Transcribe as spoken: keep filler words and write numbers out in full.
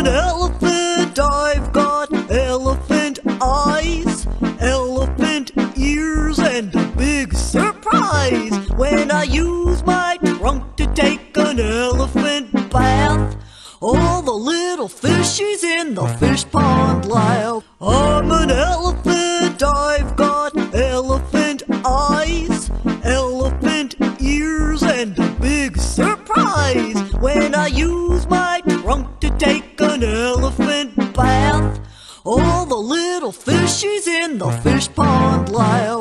elephant, I've got elephant eyes, elephant ears, and a big surprise. When I use my trunk to take an elephant bath, all the little fishies in the fish pond laugh. I'm an elephant, I've got elephant eyes, elephant ears, and a big surprise. When I use my trunk to take an elephant bath, all the little fishies in the fish pond laugh.